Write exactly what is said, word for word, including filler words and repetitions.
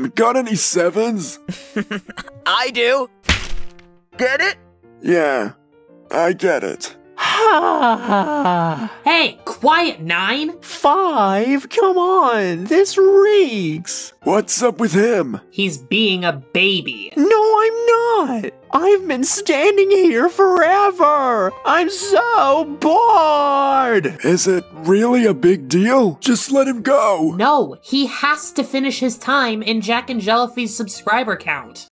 Mmm, got any sevens? I do. Get it? Yeah, I get it. Hey, quiet, Nine! Five? Come on, this reeks. What's up with him? He's being a baby. No, I'm not. I've been standing here forever. I'm so bored. Is it really a big deal? Just let him go. No, he has to finish his time in Jack and Jellyfy's subscriber count.